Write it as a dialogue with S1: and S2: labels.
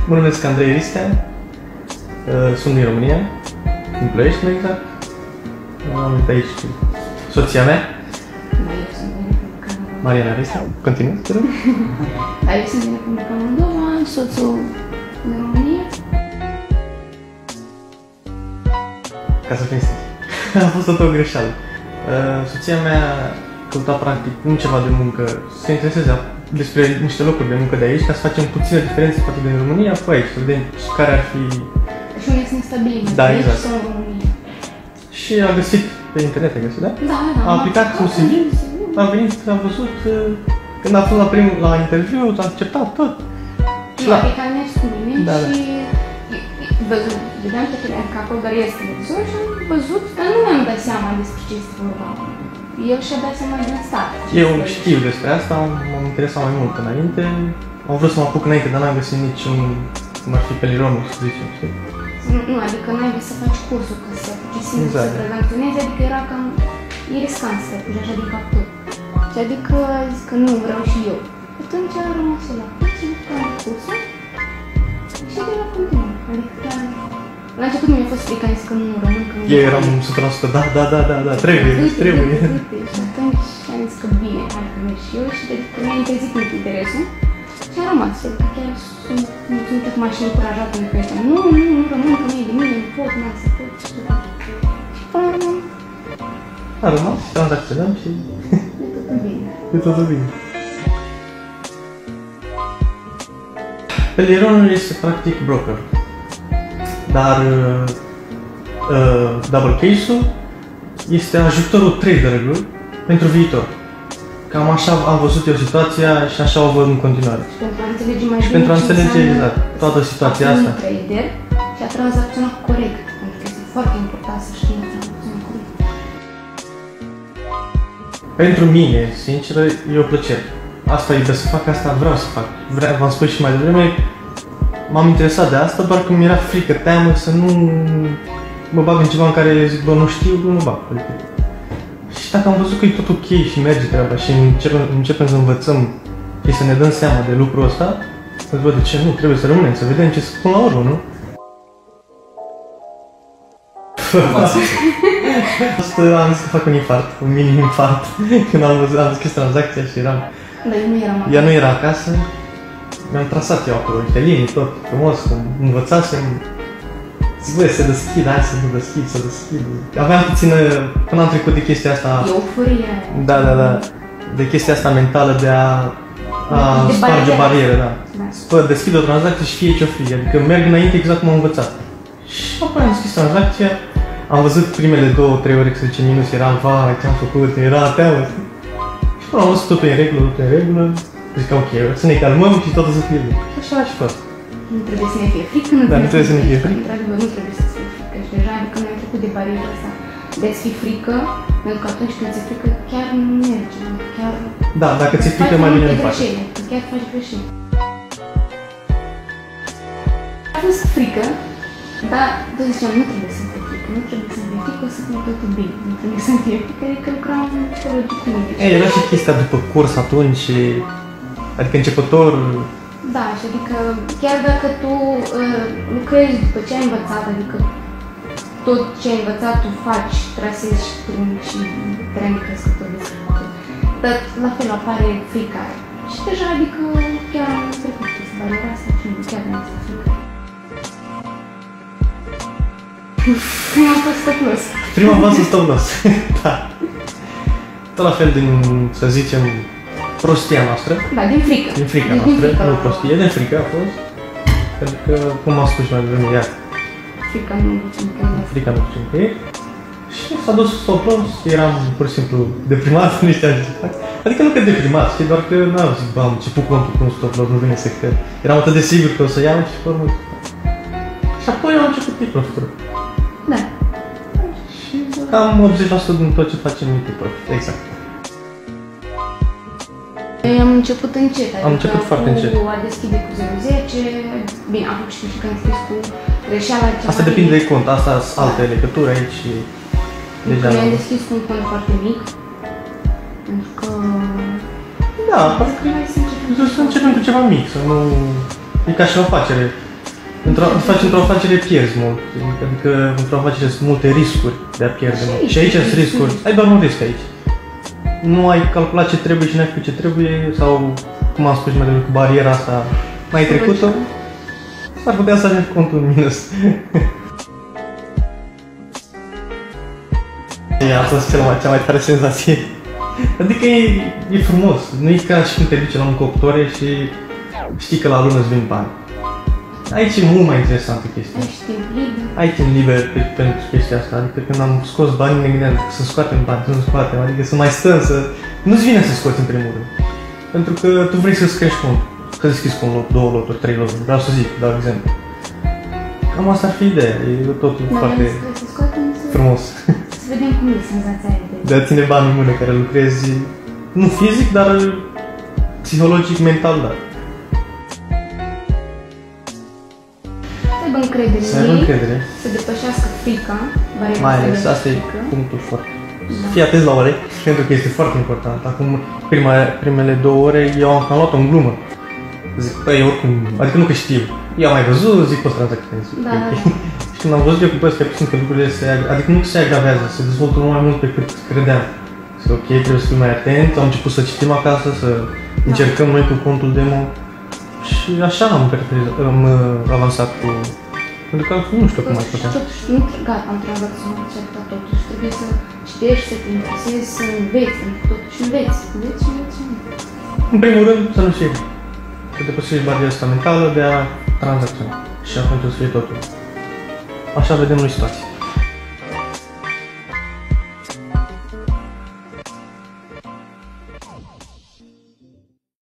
S1: Mă numesc Andrei Ristea, sunt din România, din Ploiești, mai exact. Am venit aici cu soția mea, Mariana Ristea. Continuă, te rog.
S2: Eu sunt din Republica Moldova, soțul din România.
S1: Ca să fim sinceri. A fost tot o greșeală. Soția mea căuta practic nu ceva de muncă, se intereseze despre niște locuri de muncă de aici, ca să facem puține diferențe față din România, cu aici, să vedem care ar fi...
S2: Și unde sunt stabiliți,
S1: da, exact.
S2: sau în România.
S1: Și a găsit pe internet, a găsit, da?
S2: Da.
S1: A aplicat un CV, a venit, a văzut, când a fost la interviu, a acceptat tot.
S2: Și la aplicat mers cu mine
S1: da,
S2: și vedeam că acolo doar este televizor și am văzut, dar nu mi-am dat seama despre ce este vorba. El și-a dat seama din start.
S1: Eu știu despre asta, m-am interesat mai mult înainte. Am vrut să mă apuc înainte, dar n-am găsit niciun, cum ar fi pelironul, să zicem, știi?
S2: Nu, adică n-ai vrut să faci cursul, că să te simți să prevenționezi, adică era cam riscant să te apuci așa din captul. Și adică zic că nu vreau și eu. Atunci am rămas la cursul, am cursul și de la continuă. Adică la început mi-a fost frică, am zis că nu rămân, că nu...
S1: Eu eram 100%, da, trebuie.
S2: Și atunci am zis că bine, hai că merg și eu și că mi-a interezit mult interesul și am rămas. Adică chiar sunt acum și încurajată în că ăsta. Nu rămân, că nu e de mine, nu pot, n-am să pot. Și până la urmă...
S1: A rămas, tranzacționăm și... E totul bine. Pelironul este practic broker. Dar double case-ul este ajutorul traderului pentru viitor. Cam așa am văzut eu situația și așa o văd în continuare.
S2: Și pentru a înțelege mai bine
S1: pentru a înțelege exact toată situația asta.
S2: Un trader și a tranzacționat corect. Pentru că este foarte important să știi a tranzacționat corect.
S1: Pentru mine, sincer, e o plăcere. Asta iubesc să fac, asta vreau să fac. V-am spus și mai devreme, m-am interesat de asta, doar că mi-era frică, teamă să nu mă bag în ceva în care zic, bă, nu știu, nu mă bag. Și dacă am văzut că e tot ok și merge treaba și începem să învățăm și să ne dăm seama de lucrul ăsta, să văd de ce nu, trebuie să rămânem, să vedem ce spun la urmă, nu? Am zis că fac un infart, un mini-infart, când am deschis tranzacția și eram...
S2: Dar eu nu eram acasă.
S1: Ea nu era acasă. Mi-am trasat eu acolo niște linii, tot frumos, cum învățasem. Zic, băi, se deschid, hai să nu deschid, să deschid. Aveam puțină, până am trecut de chestia asta...
S2: Euforie.
S1: Da, de chestia asta mentală de a sparge bariere, da. Să deschid o tranzacție și fie ce-o fie, adică merg înainte exact cum am învățat. Și apoi am deschis tranzacția, am văzut primele 2-3 ore, să zicem minus, eram, vai, ce-am făcut, era teamă. Și până am văzut totul în regulă, zic, ok, să ne calmăm și totul să fie bine. Și așa a și fost.
S2: Nu trebuie să ne fie frică, nu trebuie să ne fie frică. Într-adevăr, nu trebuie să fie frică. Și deja, adică noi am trecut de bariera asta de a-ți fi frică, pentru că atunci când ți-e frică, chiar nu merge, chiar...
S1: Da, dacă ți-e frică, mai bine nu faci.
S2: Chiar faci greșeli. A fost frică, dar, ziceam, nu trebuie să fie frică, nu trebuie să fie frică, o să fie totul bine, nu trebuie să fie frică, adică lucram psihologic cu mine.
S1: Era și chestia după curs atunci, adică începător...
S2: Da, și adică chiar dacă tu lucrezi după ce ai învățat, adică tot ce ai învățat tu faci, trasezi și primi și teren crescător de sănătate, dar la fel apare frica aia. Și deja, adică chiar am trecut cu bariera asta și chiar nu este frică. Prima a fost stăplos.
S1: Prima a fost stăplos, da. Tot la fel din, să zicem, prostia noastră.
S2: Da, din frică.
S1: Din frica noastră, nu prostie, din frică a fost. Pentru că, cum am spus mai devreme, iar.
S2: Frica nu duce nicăieri.
S1: Frica nu duce nicăieri. Și s-a dus stăplos, eram pur și simplu deprimat, nu știam ce fac. Adică nu că deprimat, știi, doar că n-am zis, bă, am început contul cu un stăplos, nu vine să cred. Eram atât de sigur că o să iau și pe urmă. Și apoi am început profit.
S2: Da.
S1: Și cam 80% din tot ce facem e profit, exact.
S2: Am început încet, adică
S1: am început foarte încet.
S2: A deschide cu 0,10, bine, am făcut și când scris cu greșeala ceva.
S1: Asta depinde de cont, asta sunt alte legături aici și...
S2: Deja mi-am deschis cu un cont foarte mic, pentru că...
S1: Da, parcă să începem cu ceva mic, să nu... E ca și o afacere. De fapt, într-o afacere pierzi mult. Adică într-o afacere sunt multe riscuri de a pierde mult. Și aici sunt riscuri. Ai doar un risc aici. Nu ai calculat ce trebuie și n-ai făcut ce trebuie, sau, cum am spus mai devreme, cu bariera asta, n-ai trecut-o, s-ar putea să ajungi contul în minus. A fost cea mai tare senzație. Adică e frumos. Nu e ca și când te duci la un cuptoare și știi că la lună îți vin bani. Aici e mult mai interesantă chestia.
S2: Ai timp liber.
S1: Ai timp liber pentru chestia asta. Adică când am scos banii, ne gândeam să scoatem bani, să nu scoatem. Adică să mai stăm, să... Nu-ți vine să scoți în primul rând. Pentru că tu vrei să-ți crești contul. Să deschizi cu un lot, 2 loturi, 3 loturi. Vreau să zic, dau exemplu. Cam asta ar fi ideea. E totul foarte frumos.
S2: Să vedem cum e senzația aia
S1: de a ține bani în mână, care lucrezi, nu fizic, dar psihologic, mental, da.
S2: Să aibă încredere în ei, să depășească frica,
S1: mai ales, asta e punctul foarte. Fii atent la ore, pentru că este foarte important. Acum, primele 2 ore, eu am luat-o în glumă. Zic, păi, oricum, adică nu că știu. Eu am mai văzut, zic, poți tranzacționezi.
S2: Da.
S1: Și când am văzut eu cu păi, că lucrurile adică nu se agravează, se dezvoltă mult mai mult pe cât credeam. Zic, ok, trebuie să fim mai atent, am început să citim acasă, să încercăm noi cu contul demo. Și așa am avansat cu... Pentru că nu știu cum mai puteam.
S2: Totuși, nu gata, am tranzacționat certa totuși. Trebuie să citești, să te interesezi, să înveți, totuși înveți.
S1: În primul rând, să nu fie. Să depășești bariera asta mentală de a tranzacționa. Și atunci o să fie totul. Așa vedem noi situația.